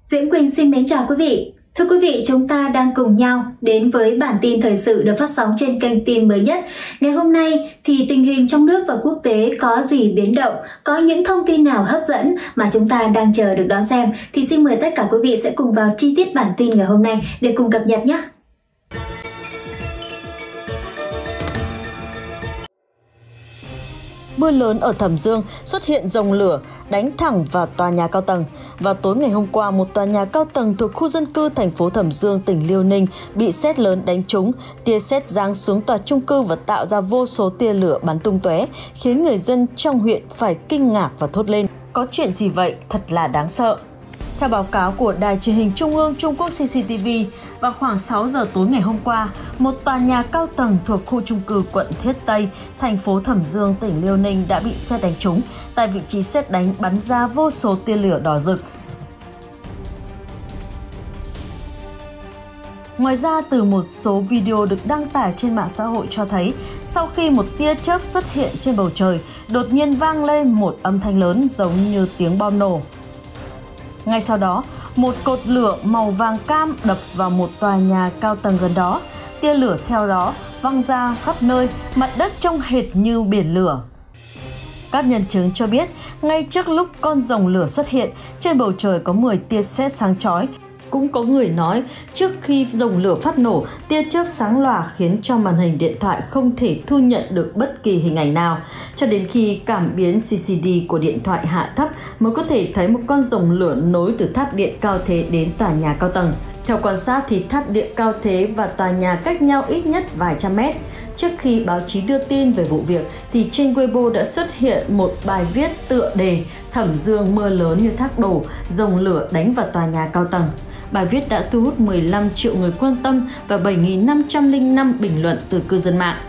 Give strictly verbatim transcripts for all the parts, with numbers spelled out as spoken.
Diễm Quỳnh xin mến chào quý vị. Thưa quý vị, chúng ta đang cùng nhau đến với bản tin thời sự được phát sóng trên kênh tin mới nhất. Ngày hôm nay thì tình hình trong nước và quốc tế có gì biến động, có những thông tin nào hấp dẫn mà chúng ta đang chờ được đón xem, thì xin mời tất cả quý vị sẽ cùng vào chi tiết bản tin ngày hôm nay để cùng cập nhật nhé. Mưa lớn ở Thẩm Dương xuất hiện dòng lửa đánh thẳng vào tòa nhà cao tầng. Vào tối ngày hôm qua, một tòa nhà cao tầng thuộc khu dân cư thành phố Thẩm Dương, tỉnh Liêu Ninh bị sét lớn đánh trúng. Tia sét giáng xuống tòa chung cư và tạo ra vô số tia lửa bắn tung tóe, khiến người dân trong huyện phải kinh ngạc và thốt lên: có chuyện gì vậy? Thật là đáng sợ. Theo báo cáo của Đài truyền hình Trung ương Trung Quốc xê xê tê vê, vào khoảng sáu giờ tối ngày hôm qua, một tòa nhà cao tầng thuộc khu chung cư quận Thiết Tây, thành phố Thẩm Dương, tỉnh Liêu Ninh đã bị sét đánh trúng. Tại vị trí sét đánh bắn ra vô số tia lửa đỏ rực. Ngoài ra, từ một số video được đăng tải trên mạng xã hội cho thấy, sau khi một tia chớp xuất hiện trên bầu trời, đột nhiên vang lên một âm thanh lớn giống như tiếng bom nổ. Ngay sau đó, một cột lửa màu vàng cam đập vào một tòa nhà cao tầng gần đó. Tia lửa theo đó văng ra khắp nơi, mặt đất trông hệt như biển lửa. Các nhân chứng cho biết, ngay trước lúc con rồng lửa xuất hiện, trên bầu trời có mười tia sét sáng chói. Cũng có người nói, trước khi rồng lửa phát nổ, tia chớp sáng lòa khiến cho màn hình điện thoại không thể thu nhận được bất kỳ hình ảnh nào. Cho đến khi cảm biến xê xê đê của điện thoại hạ thấp mới có thể thấy một con rồng lửa nối từ tháp điện cao thế đến tòa nhà cao tầng. Theo quan sát thì tháp điện cao thế và tòa nhà cách nhau ít nhất vài trăm mét. Trước khi báo chí đưa tin về vụ việc thì trên Weibo đã xuất hiện một bài viết tựa đề "Thẩm Dương mưa lớn như thác đổ, rồng lửa đánh vào tòa nhà cao tầng". Bài viết đã thu hút mười lăm triệu người quan tâm và bảy nghìn năm trăm lẻ năm bình luận từ cư dân mạng.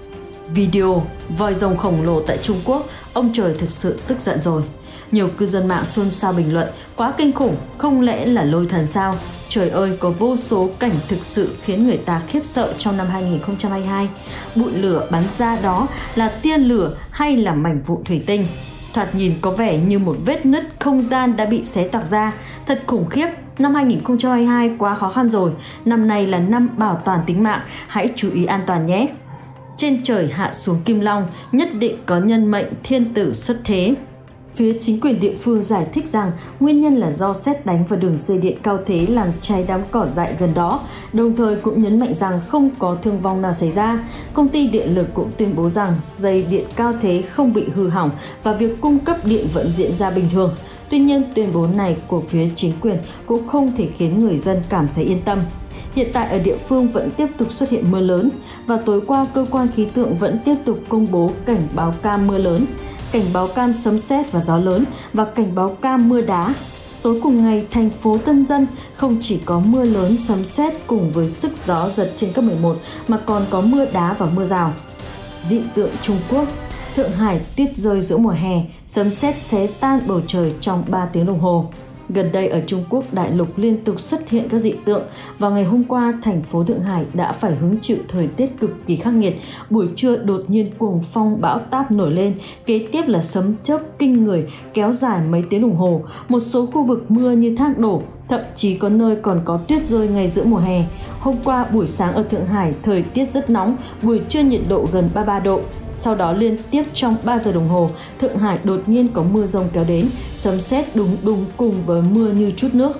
Video voi rồng khổng lồ tại Trung Quốc, ông trời thực sự tức giận rồi. Nhiều cư dân mạng xôn xao bình luận: quá kinh khủng, không lẽ là lôi thần sao? Trời ơi, có vô số cảnh thực sự khiến người ta khiếp sợ trong năm hai nghìn không trăm hai mươi hai. Bụi lửa bắn ra đó là tia lửa hay là mảnh vụn thủy tinh? Thoạt nhìn có vẻ như một vết nứt không gian đã bị xé toạc ra. Thật khủng khiếp, năm hai nghìn không trăm hai mươi hai quá khó khăn rồi. Năm nay là năm bảo toàn tính mạng, hãy chú ý an toàn nhé. Trên trời hạ xuống kim long, nhất định có nhân mệnh thiên tử xuất thế. Phía chính quyền địa phương giải thích rằng nguyên nhân là do sét đánh vào đường dây điện cao thế làm cháy đám cỏ dại gần đó, đồng thời cũng nhấn mạnh rằng không có thương vong nào xảy ra. Công ty điện lực cũng tuyên bố rằng dây điện cao thế không bị hư hỏng và việc cung cấp điện vẫn diễn ra bình thường. Tuy nhiên, tuyên bố này của phía chính quyền cũng không thể khiến người dân cảm thấy yên tâm. Hiện tại ở địa phương vẫn tiếp tục xuất hiện mưa lớn và tối qua cơ quan khí tượng vẫn tiếp tục công bố cảnh báo cam mưa lớn, cảnh báo cam sấm sét và gió lớn và cảnh báo cam mưa đá. Tối cùng ngày, thành phố Tân Dân không chỉ có mưa lớn sấm sét cùng với sức gió giật trên cấp mười một mà còn có mưa đá và mưa rào. Dị tượng Trung Quốc, Thượng Hải tuyết rơi giữa mùa hè, sấm sét xé tan bầu trời trong ba tiếng đồng hồ. Gần đây ở Trung Quốc đại lục liên tục xuất hiện các dị tượng. Vào ngày hôm qua, thành phố Thượng Hải đã phải hứng chịu thời tiết cực kỳ khắc nghiệt. Buổi trưa đột nhiên cuồng phong bão táp nổi lên, kế tiếp là sấm chớp kinh người kéo dài mấy tiếng đồng hồ. Một số khu vực mưa như thác đổ, thậm chí có nơi còn có tuyết rơi ngay giữa mùa hè. Hôm qua buổi sáng ở Thượng Hải thời tiết rất nóng, buổi trưa nhiệt độ gần ba mươi ba độ. Sau đó liên tiếp trong ba giờ đồng hồ, Thượng Hải đột nhiên có mưa rông kéo đến, sấm sét đùng đùng cùng với mưa như trút nước.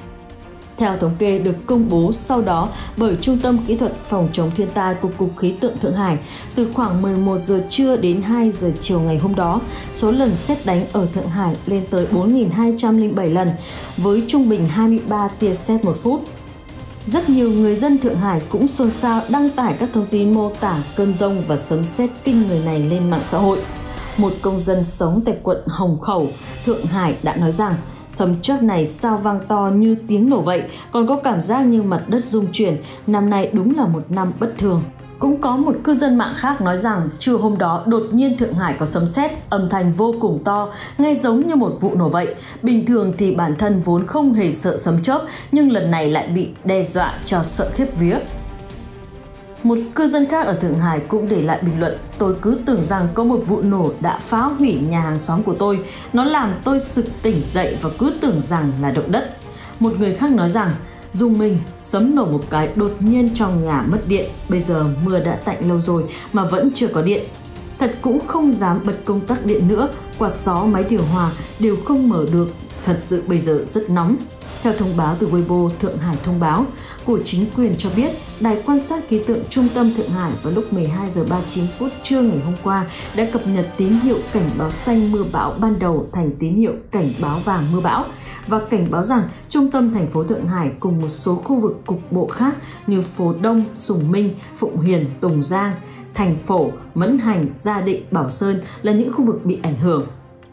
Theo thống kê được công bố sau đó bởi Trung tâm Kỹ thuật Phòng chống thiên tai của Cục Khí tượng Thượng Hải, từ khoảng mười một giờ trưa đến hai giờ chiều ngày hôm đó, số lần sét đánh ở Thượng Hải lên tới bốn nghìn hai trăm lẻ bảy lần, với trung bình hai mươi ba tia sét một phút. Rất nhiều người dân Thượng Hải cũng xôn xao đăng tải các thông tin mô tả cơn giông và sấm sét kinh người này lên mạng xã hội. Một công dân sống tại quận Hồng Khẩu, Thượng Hải đã nói rằng sấm chớp này sao vang to như tiếng nổ vậy, còn có cảm giác như mặt đất rung chuyển, năm nay đúng là một năm bất thường. Cũng có một cư dân mạng khác nói rằng trưa hôm đó đột nhiên Thượng Hải có sấm sét, âm thanh vô cùng to, nghe giống như một vụ nổ vậy. Bình thường thì bản thân vốn không hề sợ sấm chớp, nhưng lần này lại bị đe dọa cho sợ khiếp vía. Một cư dân khác ở Thượng Hải cũng để lại bình luận: tôi cứ tưởng rằng có một vụ nổ đã phá hủy nhà hàng xóm của tôi, nó làm tôi sực tỉnh dậy và cứ tưởng rằng là động đất. Một người khác nói rằng, dùng mình, sấm nổ một cái đột nhiên trong nhà mất điện, bây giờ mưa đã tạnh lâu rồi mà vẫn chưa có điện. Thật cũng không dám bật công tắc điện nữa, quạt gió, máy điều hòa đều không mở được, thật sự bây giờ rất nóng. Theo thông báo từ Weibo, Thượng Hải thông báo của chính quyền cho biết, Đài quan sát khí tượng Trung tâm Thượng Hải vào lúc mười hai giờ ba mươi chín phút trưa ngày hôm qua đã cập nhật tín hiệu cảnh báo xanh mưa bão ban đầu thành tín hiệu cảnh báo vàng mưa bão và cảnh báo rằng trung tâm thành phố Thượng Hải cùng một số khu vực cục bộ khác như phố Đông, Sùng Minh, Phụng Hiền, Tùng Giang, Thành Phổ, Mẫn Hành, Gia Định, Bảo Sơn là những khu vực bị ảnh hưởng.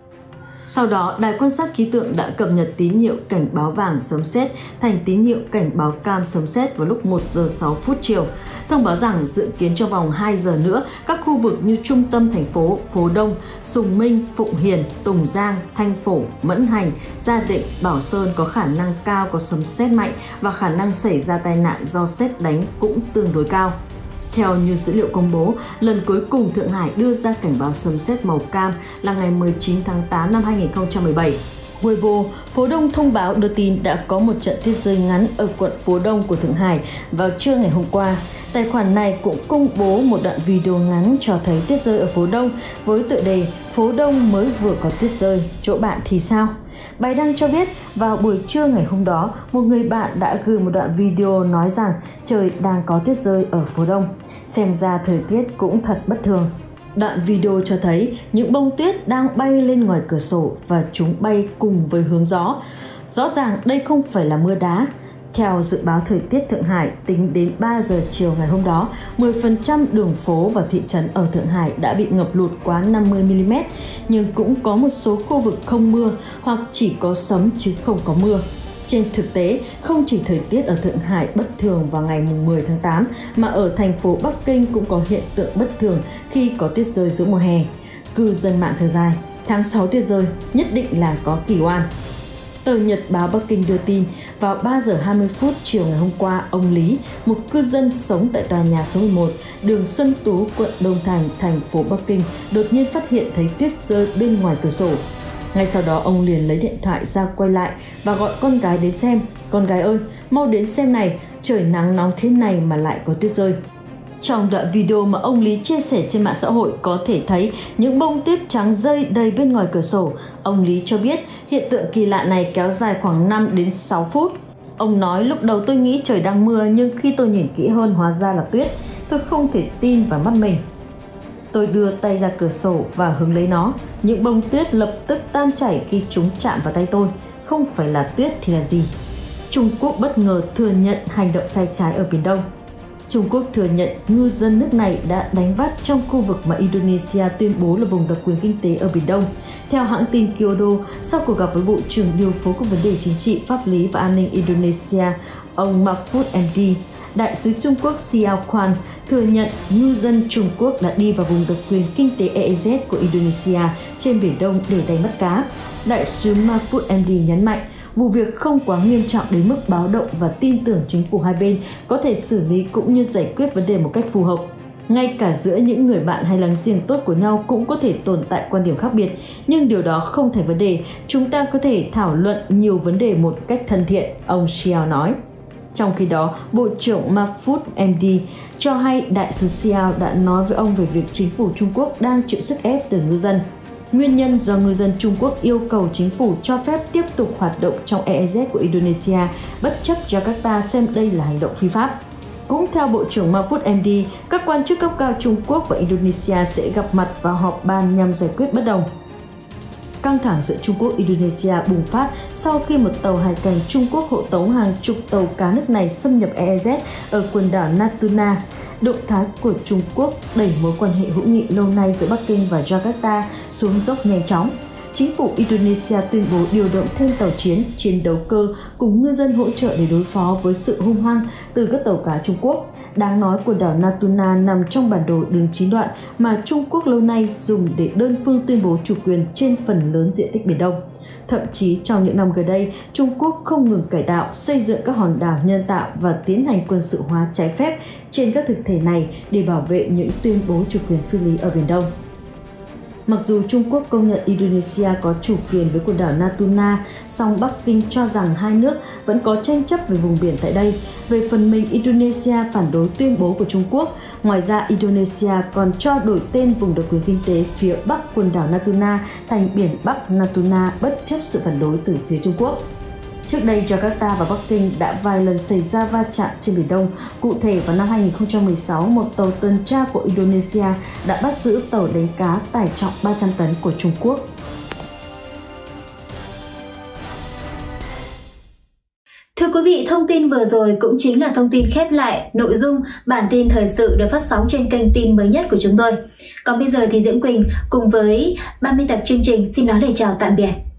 Sau đó, Đài quan sát khí tượng đã cập nhật tín hiệu cảnh báo vàng sấm sét thành tín hiệu cảnh báo cam sấm sét vào lúc một giờ sáu phút chiều, thông báo rằng dự kiến trong vòng hai giờ nữa, các khu vực như trung tâm thành phố, phố Đông, Sùng Minh, Phụng Hiền, Tùng Giang, Thanh Phổ, Mẫn Hành, Gia Định, Bảo Sơn có khả năng cao có sấm sét mạnh và khả năng xảy ra tai nạn do sét đánh cũng tương đối cao. Theo như dữ liệu công bố, lần cuối cùng Thượng Hải đưa ra cảnh báo sấm sét màu cam là ngày mười chín tháng tám năm hai nghìn không trăm mười bảy. Weibo, phố Đông thông báo đưa tin đã có một trận tuyết rơi ngắn ở quận phố Đông của Thượng Hải vào trưa ngày hôm qua. Tài khoản này cũng công bố một đoạn video ngắn cho thấy tuyết rơi ở phố Đông với tựa đề "Phố Đông mới vừa có tuyết rơi, chỗ bạn thì sao?". Bài đăng cho biết vào buổi trưa ngày hôm đó, một người bạn đã gửi một đoạn video nói rằng trời đang có tuyết rơi ở phố Đông. Xem ra thời tiết cũng thật bất thường. Đoạn video cho thấy những bông tuyết đang bay lên ngoài cửa sổ và chúng bay cùng với hướng gió. Rõ ràng đây không phải là mưa đá. Theo dự báo thời tiết Thượng Hải, tính đến ba giờ chiều ngày hôm đó, mười phần trăm đường phố và thị trấn ở Thượng Hải đã bị ngập lụt quá năm mươi mi li mét, nhưng cũng có một số khu vực không mưa hoặc chỉ có sấm chứ không có mưa. Trên thực tế, không chỉ thời tiết ở Thượng Hải bất thường vào ngày mười tháng tám, mà ở thành phố Bắc Kinh cũng có hiện tượng bất thường khi có tuyết rơi giữa mùa hè. Cư dân mạng thở dài, tháng sáu tuyết rơi, nhất định là có kỳ oan. Tờ Nhật báo Bắc Kinh đưa tin, vào ba giờ hai mươi phút chiều ngày hôm qua, ông Lý, một cư dân sống tại tòa nhà số mười một, đường Xuân Tú, quận Đông Thành, thành phố Bắc Kinh, đột nhiên phát hiện thấy tuyết rơi bên ngoài cửa sổ. Ngay sau đó, ông liền lấy điện thoại ra quay lại và gọi con gái đến xem. "Con gái ơi, mau đến xem này, trời nắng nóng thế này mà lại có tuyết rơi." Trong đoạn video mà ông Lý chia sẻ trên mạng xã hội có thể thấy những bông tuyết trắng rơi đầy bên ngoài cửa sổ. Ông Lý cho biết hiện tượng kỳ lạ này kéo dài khoảng năm đến sáu phút. Ông nói, "Lúc đầu tôi nghĩ trời đang mưa nhưng khi tôi nhìn kỹ hơn hóa ra là tuyết. Tôi không thể tin vào mắt mình. Tôi đưa tay ra cửa sổ và hứng lấy nó. Những bông tuyết lập tức tan chảy khi chúng chạm vào tay tôi. Không phải là tuyết thì là gì?" Trung Quốc bất ngờ thừa nhận hành động sai trái ở Biển Đông. Trung Quốc thừa nhận ngư dân nước này đã đánh bắt trong khu vực mà Indonesia tuyên bố là vùng đặc quyền kinh tế ở Biển Đông. Theo hãng tin Kyodo, sau cuộc gặp với Bộ trưởng điều phối các vấn đề chính trị, pháp lý và an ninh Indonesia, ông Mahfud em đê, Đại sứ Trung Quốc Xiao Quan thừa nhận ngư dân Trung Quốc đã đi vào vùng đặc quyền kinh tế E E Z của Indonesia trên Biển Đông để đánh bắt cá. Đại sứ Mahfud em đê nhấn mạnh, vụ việc không quá nghiêm trọng đến mức báo động và tin tưởng chính phủ hai bên có thể xử lý cũng như giải quyết vấn đề một cách phù hợp. Ngay cả giữa những người bạn hay láng giềng tốt của nhau cũng có thể tồn tại quan điểm khác biệt, nhưng điều đó không thành vấn đề. Chúng ta có thể thảo luận nhiều vấn đề một cách thân thiện, ông Xiao nói. Trong khi đó, Bộ trưởng Mahfud em đê cho hay Đại sứ Xiao đã nói với ông về việc chính phủ Trung Quốc đang chịu sức ép từ ngư dân. Nguyên nhân do ngư dân Trung Quốc yêu cầu chính phủ cho phép tiếp tục hoạt động trong E E Z của Indonesia, bất chấp Jakarta xem đây là hành động phi pháp. Cũng theo Bộ trưởng Mahfud em đê, các quan chức cấp cao Trung Quốc và Indonesia sẽ gặp mặt và họp bàn nhằm giải quyết bất đồng. Căng thẳng giữa Trung Quốc và Indonesia bùng phát sau khi một tàu hải cảnh Trung Quốc hộ tống hàng chục tàu cá nước này xâm nhập E E Z ở quần đảo Natuna. Động thái của Trung Quốc đẩy mối quan hệ hữu nghị lâu nay giữa Bắc Kinh và Jakarta xuống dốc nhanh chóng. Chính phủ Indonesia tuyên bố điều động thêm tàu chiến, chiến đấu cơ cùng ngư dân hỗ trợ để đối phó với sự hung hăng từ các tàu cá Trung Quốc. Đáng nói, quần đảo Natuna nằm trong bản đồ đường chín đoạn mà Trung Quốc lâu nay dùng để đơn phương tuyên bố chủ quyền trên phần lớn diện tích Biển Đông. Thậm chí trong những năm gần đây, Trung Quốc không ngừng cải tạo, xây dựng các hòn đảo nhân tạo và tiến hành quân sự hóa trái phép trên các thực thể này để bảo vệ những tuyên bố chủ quyền phi lý ở Biển Đông. Mặc dù Trung Quốc công nhận Indonesia có chủ quyền với quần đảo Natuna, song Bắc Kinh cho rằng hai nước vẫn có tranh chấp về vùng biển tại đây. Về phần mình, Indonesia phản đối tuyên bố của Trung Quốc. Ngoài ra, Indonesia còn cho đổi tên vùng độc quyền kinh tế phía Bắc quần đảo Natuna thành biển Bắc Natuna bất chấp sự phản đối từ phía Trung Quốc. Trước đây, Jakarta và Bắc Kinh đã vài lần xảy ra va chạm trên Biển Đông. Cụ thể, vào năm hai nghìn không trăm mười sáu, một tàu tuần tra của Indonesia đã bắt giữ tàu đánh cá tải trọng ba trăm tấn của Trung Quốc. Thưa quý vị, thông tin vừa rồi cũng chính là thông tin khép lại nội dung bản tin thời sự được phát sóng trên kênh tin mới nhất của chúng tôi. Còn bây giờ thì Diễm Quỳnh cùng với ban biên tập chương trình xin nói lời chào tạm biệt.